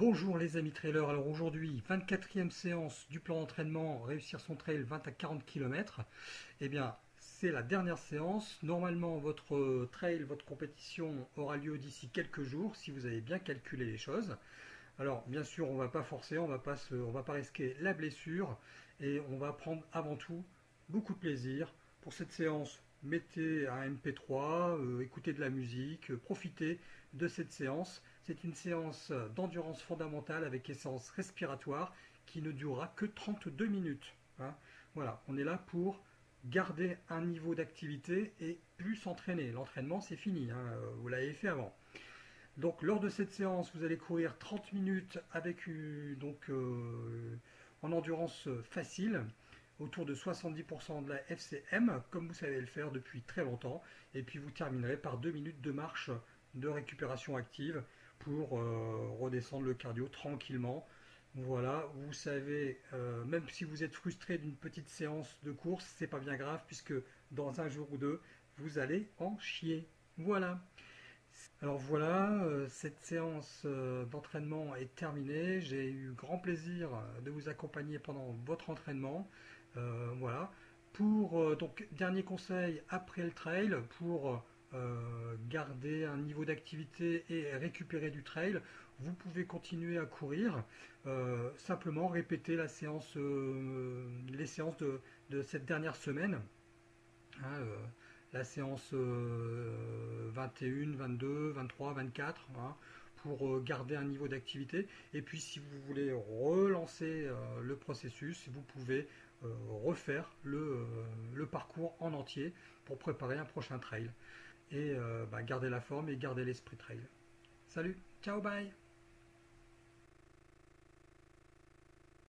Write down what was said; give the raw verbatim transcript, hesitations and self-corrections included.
Bonjour les amis trailers, alors aujourd'hui vingt-quatrième séance du plan d'entraînement réussir son trail vingt à quarante kilomètres. Eh bien c'est la dernière séance, normalement votre trail, votre compétition aura lieu d'ici quelques jours si vous avez bien calculé les choses. Alors bien sûr on ne va pas forcer, on va pas se, on va pas risquer la blessure et on va prendre avant tout beaucoup de plaisir. Pour cette séance, mettez un M P trois, euh, écoutez de la musique, euh, profitez de cette séance. C'est une séance d'endurance fondamentale avec essence respiratoire qui ne durera que trente-deux minutes. Hein. Voilà, on est là pour garder un niveau d'activité et plus s'entraîner. L'entraînement c'est fini, hein, vous l'avez fait avant. Donc lors de cette séance, vous allez courir trente minutes avec une, donc, euh, en endurance facile, autour de soixante-dix pour cent de la F C M, comme vous savez le faire depuis très longtemps. Et puis vous terminerez par deux minutes de marche de récupération active pour euh, redescendre le cardio tranquillement. Voilà, vous savez, euh, même si vous êtes frustré d'une petite séance de course, c'est pas bien grave puisque dans un jour ou deux, vous allez en chier. Voilà. Alors voilà, euh, cette séance euh, d'entraînement est terminée. J'ai eu grand plaisir de vous accompagner pendant votre entraînement. Euh, voilà. Pour euh, donc dernier conseil après le trail, pour euh, garder un niveau d'activité et récupérer du trail, vous pouvez continuer à courir. Euh, simplement répéter la séance, euh, les séances de, de cette dernière semaine. Hein, euh, la séance euh, vingt et un, vingt-deux, vingt-trois, vingt-quatre, hein, pour euh, garder un niveau d'activité. Et puis si vous voulez relancer euh, le processus, vous pouvez euh, refaire le, euh, le parcours en entier pour préparer un prochain trail. Et euh, bah, garder la forme et garder l'esprit trail. Salut, ciao, bye!